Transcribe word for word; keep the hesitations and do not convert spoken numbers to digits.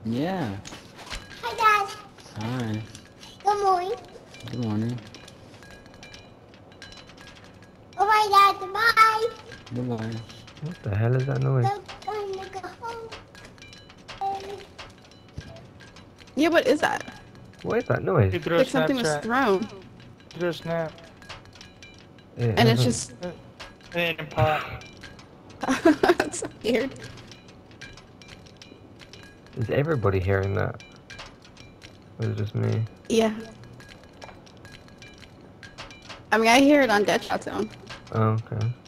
Yeah. Hi, Dad. Hi. Good morning. Good morning. Alright, Dad. Bye. Goodbye. What the hell is that noise? I'm gonna go home. Yeah, what is that? What is that noise? You threw a Like something was Snapchat. thrown. Threw a snap. It And it's hasn't- just... It didn't pop. That's so weird. Is everybody hearing that? Or is it just me? Yeah. I mean, I hear it on Deadshot Zone. Oh, okay.